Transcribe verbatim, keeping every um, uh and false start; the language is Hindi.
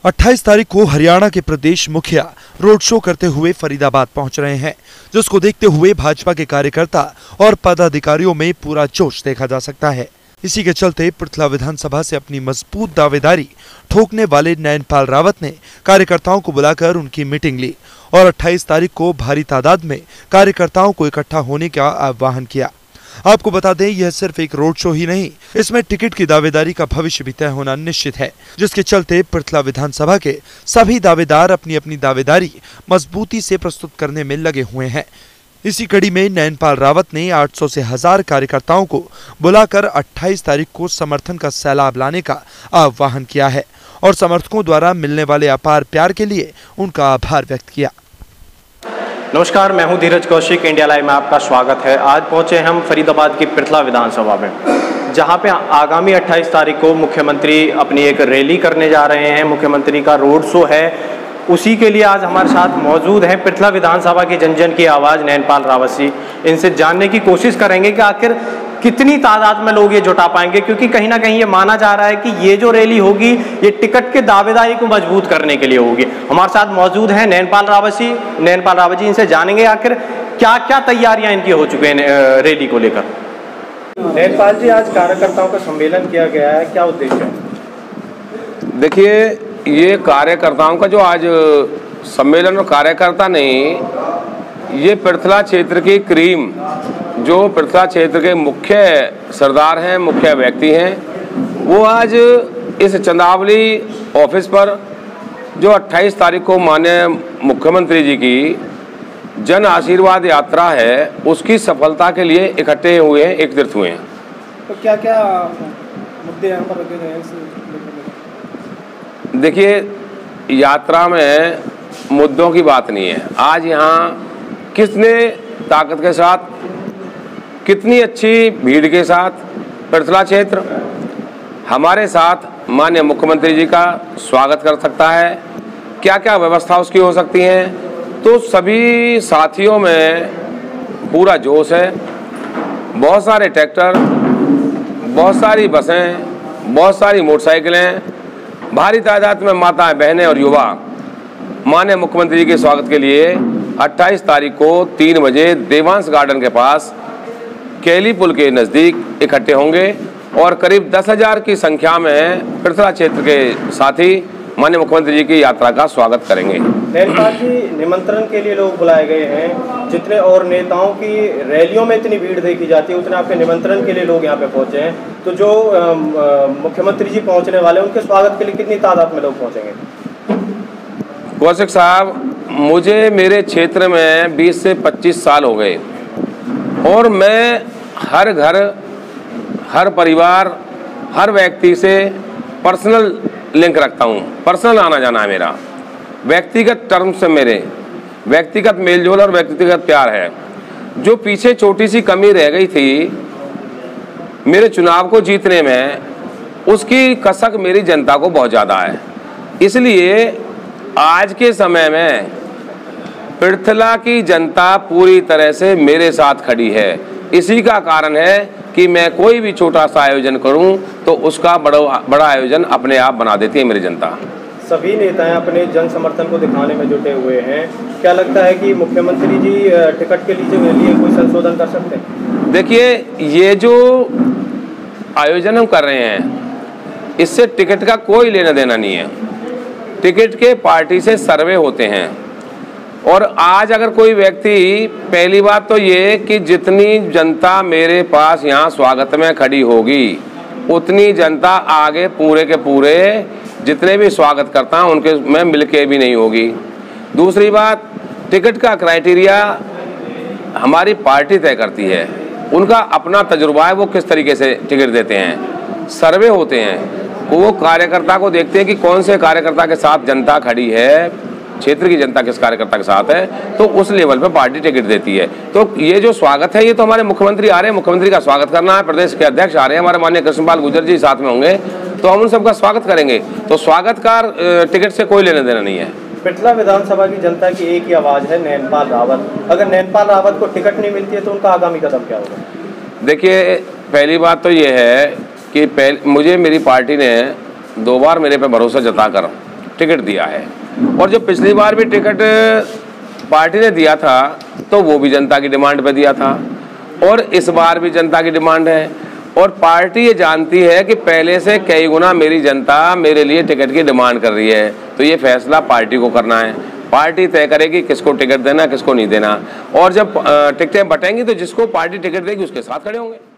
अट्ठाईस तारीख को हरियाणा के प्रदेश मुखिया रोड शो करते हुए फरीदाबाद पहुंच रहे हैं, जिसको देखते हुए भाजपा के कार्यकर्ता और पदाधिकारियों में पूरा जोश देखा जा सकता है। इसी के चलते पृथला विधानसभा से अपनी मजबूत दावेदारी ठोकने वाले नयनपाल रावत ने कार्यकर्ताओं को बुलाकर उनकी मीटिंग ली और अट्ठाईस तारीख को भारी तादाद में कार्यकर्ताओं को इकट्ठा होने का आह्वान किया। आपको बता दें, यह सिर्फ एक रोड शो ही नहीं, इसमें टिकट की दावेदारी का भविष्य भी तय होना निश्चित है, जिसके चलते पृथला विधानसभा के सभी दावेदार अपनी अपनी दावेदारी मजबूती से प्रस्तुत करने में लगे हुए हैं। इसी कड़ी में नयनपाल रावत ने आठ सौ से हजार कार्यकर्ताओं को बुलाकर अट्ठाईस तारीख को समर्थन का सैलाब लाने का आह्वान किया है और समर्थकों द्वारा मिलने वाले अपार प्यार के लिए उनका आभार व्यक्त किया। नमस्कार, मैं हूं धीरज कौशिक, इंडिया लाइव में आपका स्वागत है। आज पहुंचे हम फरीदाबाद की पृथला विधानसभा में, जहां पे आगामी अट्ठाईस तारीख को मुख्यमंत्री अपनी एक रैली करने जा रहे हैं। मुख्यमंत्री का रोड शो है, उसी के लिए आज हमारे साथ मौजूद हैं पृथला विधानसभा की जन जन की आवाज़ नयनपाल रावत जी। इनसे जानने की कोशिश करेंगे कि आखिर कितनी तादाद में लोग ये जुटा पाएंगे, क्योंकि कहीं ना कहीं ये माना जा रहा है कि ये जो रैली होगी ये टिकट के दावेदारी को मजबूत करने के लिए होगी। हमारे साथ मौजूद हैं नयनपाल रावत जी। नयनपाल रावत जी, इनसे जानेंगे आखिर क्या क्या तैयारियां इनकी हो चुकी हैं रैली को लेकर। नयनपाल जी, आज कार्यकर्ताओं का सम्मेलन किया गया है, क्या उद्देश्य है? देखिए, ये कार्यकर्ताओं का जो आज सम्मेलन, और कार्यकर्ता नहीं, ये पृथला क्षेत्र की क्रीम, जो पृथला क्षेत्र के मुख्य सरदार हैं, मुख्य व्यक्ति हैं, वो आज इस चंदावली ऑफिस पर जो अट्ठाईस तारीख को माननीय मुख्यमंत्री जी की जन आशीर्वाद यात्रा है, उसकी सफलता के लिए इकट्ठे हुए हैं, एकत्रित हुए हैं। तो क्या क्या मुद्दे यहाँ पर रखे गए हैं? देखिए, यात्रा में मुद्दों की बात नहीं है। आज यहाँ किसने ताकत के साथ, कितनी अच्छी भीड़ के साथ पृथला क्षेत्र हमारे साथ माननीय मुख्यमंत्री जी का स्वागत कर सकता है, क्या क्या व्यवस्था उसकी हो सकती है, तो सभी साथियों में पूरा जोश है। बहुत सारे ट्रैक्टर, बहुत सारी बसें, बहुत सारी मोटरसाइकिलें, भारी तादाद में माताएं, बहनें और युवा माननीय मुख्यमंत्री जी के स्वागत के लिए अट्ठाईस तारीख को तीन बजे देवांश गार्डन के पास केली पुल के नज़दीक इकट्ठे होंगे और करीब दस हजार की संख्या में पृथला क्षेत्र के साथी माननीय मुख्यमंत्री जी की यात्रा का स्वागत करेंगे। नयनपाल जी, निमंत्रण के लिए लोग बुलाए गए हैं, जितने और नेताओं की रैलियों में इतनी भीड़ देखी जाती है, उतने आपके निमंत्रण के लिए लोग यहाँ पे पहुँचे हैं, तो जो मुख्यमंत्री जी पहुँचने वाले हैं, उनके स्वागत के लिए कितनी तादाद में लोग पहुँचेंगे? कौशिक साहब, मुझे मेरे क्षेत्र में बीस से पच्चीस साल हो गए और मैं हर घर, हर परिवार, हर व्यक्ति से पर्सनल लिंक रखता हूँ। पर्सनल आना जाना है मेरा, व्यक्तिगत टर्म से मेरे व्यक्तिगत मेलजोल और व्यक्तिगत प्यार है। जो पीछे छोटी सी कमी रह गई थी मेरे चुनाव को जीतने में, उसकी कसक मेरी जनता को बहुत ज़्यादा है। इसलिए आज के समय में पृथला की जनता पूरी तरह से मेरे साथ खड़ी है। इसी का कारण है कि मैं कोई भी छोटा सा आयोजन करूं तो उसका बड़ा बड़ा आयोजन अपने आप बना देती है मेरी जनता। सभी नेताएं अपने जन समर्थन को दिखाने में जुटे हुए हैं। क्या लगता है कि मुख्यमंत्री जी टिकट के लिए कोई संशोधन कर सकते हैं? देखिए, ये जो आयोजन हम कर रहे हैं, इससे टिकट का कोई लेना देना नहीं है। टिकट के पार्टी से सर्वे होते हैं और आज अगर कोई व्यक्ति, पहली बात तो ये कि जितनी जनता मेरे पास यहाँ स्वागत में खड़ी होगी, उतनी जनता आगे पूरे के पूरे जितने भी स्वागत करता हूँ उनके में मिलके भी नहीं होगी। दूसरी बात, टिकट का क्राइटेरिया हमारी पार्टी तय करती है, उनका अपना तजुर्बा है, वो किस तरीके से टिकट देते हैं। सर्वे होते हैं, वो कार्यकर्ता को देखते हैं कि कौन से कार्यकर्ता के साथ जनता खड़ी है, क्षेत्र की जनता किस कार्यकर्ता के साथ है, तो उस लेवल पे पार्टी टिकट देती है। तो ये जो स्वागत है, ये तो हमारे मुख्यमंत्री आ रहे हैं, मुख्यमंत्री का स्वागत करना है, प्रदेश के अध्यक्ष आ रहे हैं, हमारे माननीय कृष्णपाल गुर्जर जी साथ में होंगे, तो हम उन सबका स्वागत करेंगे। तो स्वागत का टिकट से कोई लेना देना नहीं है। पृथला विधानसभा की जनता की एक ही आवाज़ है, नयनपाल रावत। अगर नयनपाल रावत को टिकट नहीं मिलती है तो उनका आगामी कदम क्या होगा? देखिए, पहली बात तो ये है कि पहले मुझे मेरी पार्टी ने दो बार मेरे पे भरोसा जताकर टिकट दिया है। और जो पिछली बार भी टिकट पार्टी ने दिया था तो वो भी जनता की डिमांड पे दिया था, और इस बार भी जनता की डिमांड है। और पार्टी ये जानती है कि पहले से कई गुना मेरी जनता मेरे लिए टिकट की डिमांड कर रही है, तो ये फैसला पार्टी को करना है। पार्टी तय करेगी किसको टिकट देना, किसको नहीं देना, और जब टिकटें बटेंगी तो जिसको पार्टी टिकट देगी उसके साथ खड़े होंगे।